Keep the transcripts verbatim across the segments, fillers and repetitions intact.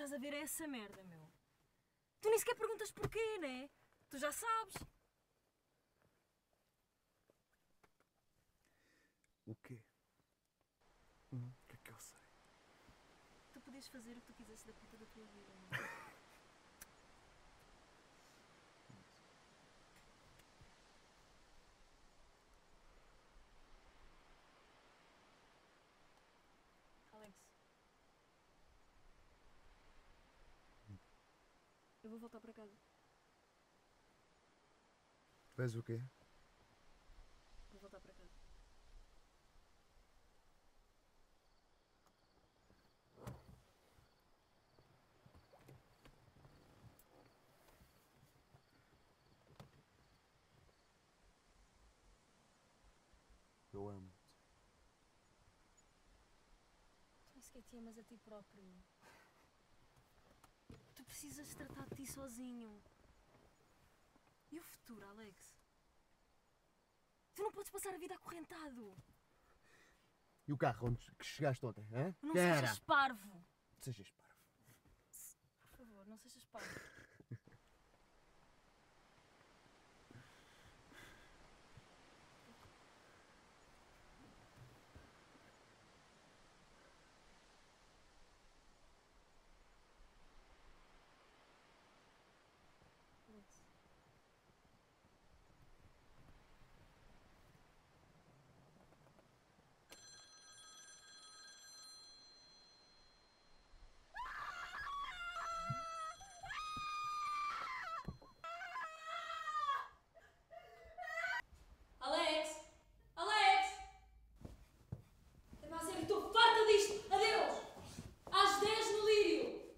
estás a ver é essa merda, meu. Tu nem sequer perguntas porquê, né? Tu já sabes. O quê? Hum, o que é que eu sei? Tu podias fazer o que tu quisesse da puta da tua vida, não? Alex. Eu vou voltar para casa. Vês o quê? Vou voltar para casa. Eu amo-te. Tu nem sequer te amas a ti próprio. Tu precisas tratar de ti sozinho. E o futuro, Alex? Tu não podes passar a vida acorrentado. E o carro onde que chegaste ontem, hã? Não Quem sejas era? parvo. Sejas parvo. Por favor, não sejas parvo. Alex. Alex! Alex! É para ser que estou farta disto! Adeus! Às dez no Lírio!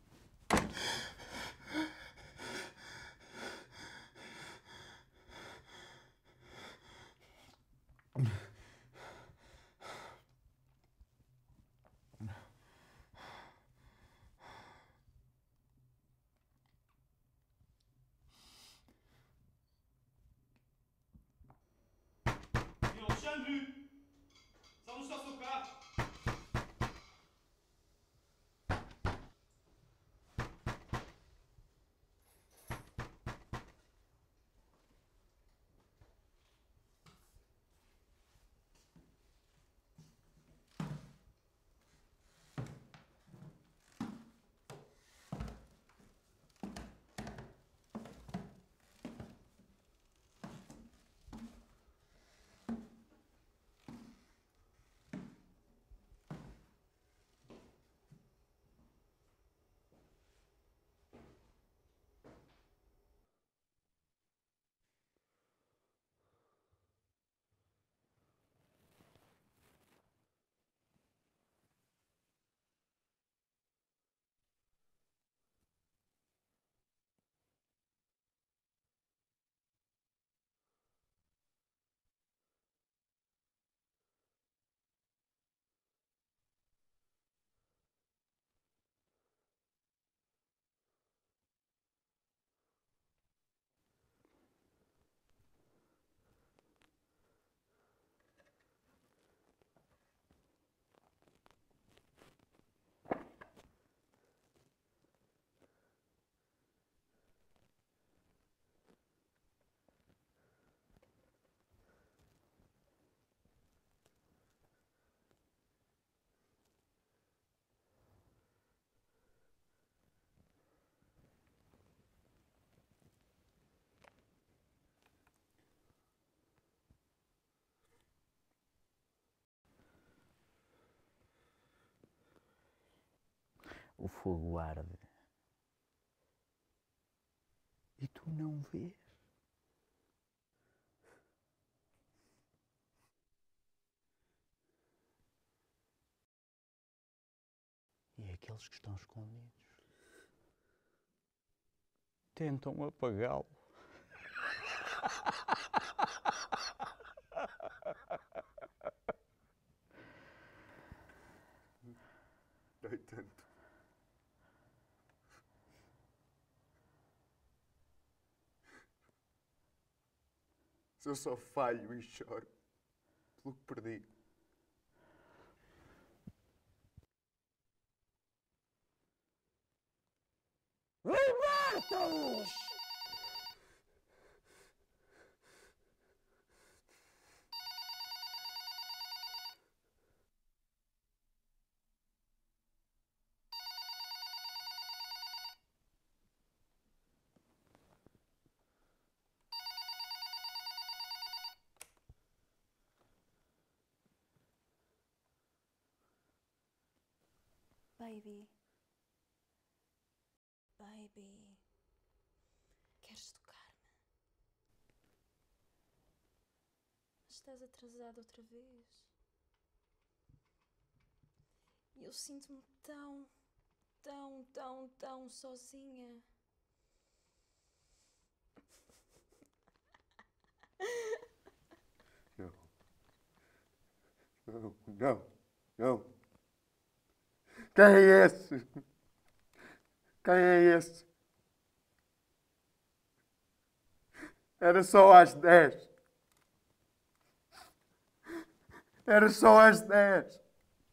Senhor Alexandre! Só não está o seu carro! O fogo arde. E tu não vês? E aqueles que estão escondidos tentam apagá-lo. Dói tanto. Se eu só falho e choro pelo que perdi. Baby. Baby. Queres tocar-me? Mas estás atrasado outra vez. E eu sinto-me tão, tão, tão, tão sozinha. Não. Não, não, não. Quem é esse? Quem é esse? Era só às dez. Era só às dez.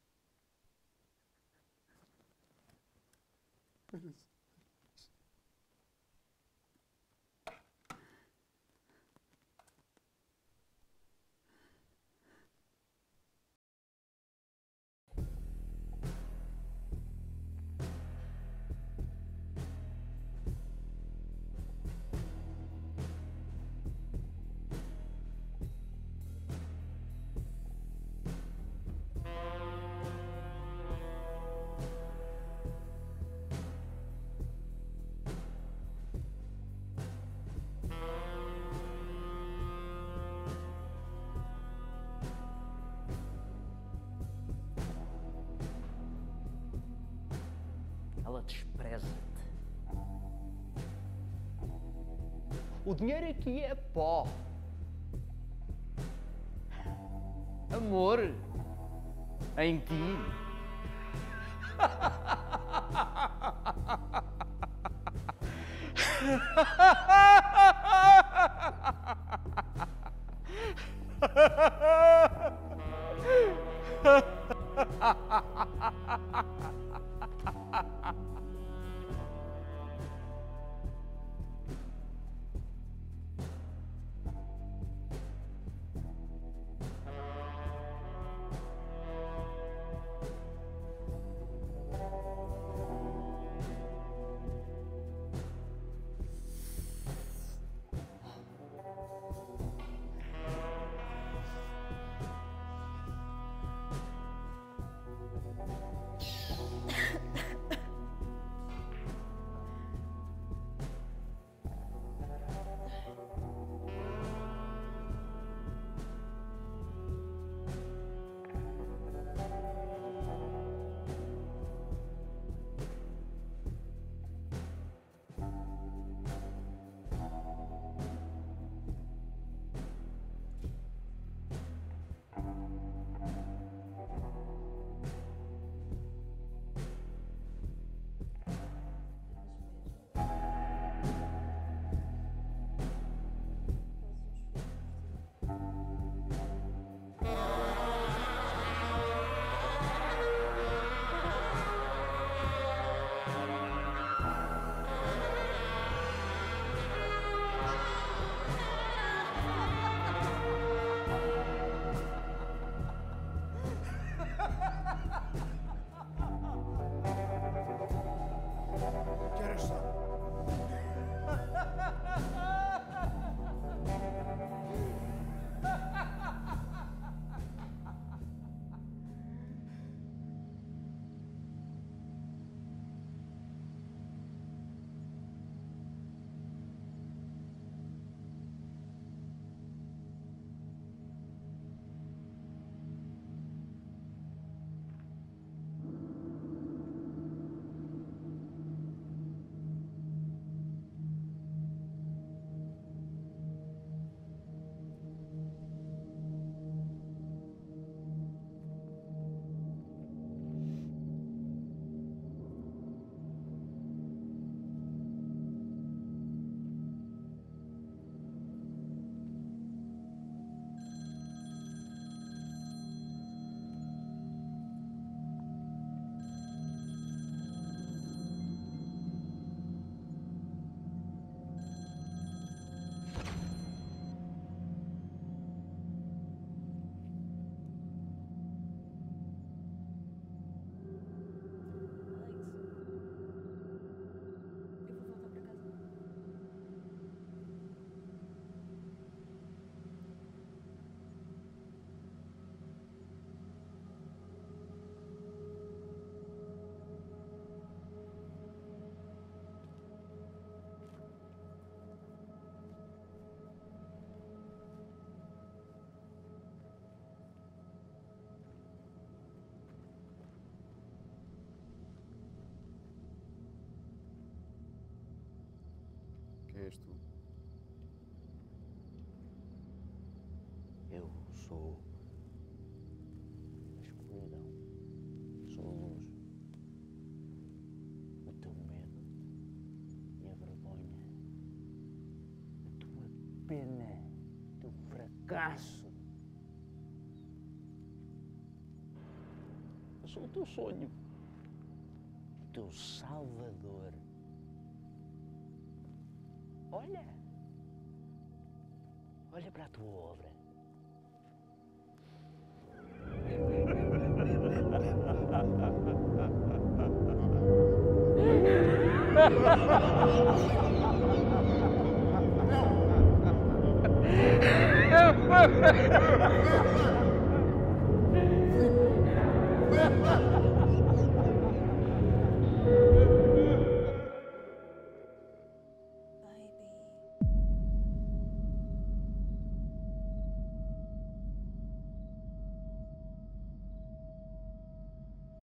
Ela despreza-te. O dinheiro aqui é pó. Amor em ti. és tu? Eu sou a escuridão, sou a luz, o teu medo e a vergonha, a tua pena, o teu fracasso. Eu sou o teu sonho, o teu salvador. Olha, olha para a tua obra. Não!